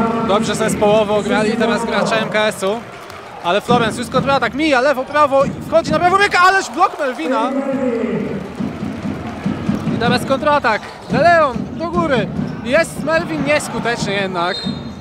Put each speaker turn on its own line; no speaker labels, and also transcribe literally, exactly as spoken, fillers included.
Dobrze sobie z połowy ograli teraz gracze M K S-u. Ale Florence już kontratak, mija lewo, prawo i wchodzi na prawo biega, ależ blok Melvina. I teraz kontratak, De Leon do góry. Jest Melvin nieskuteczny jednak.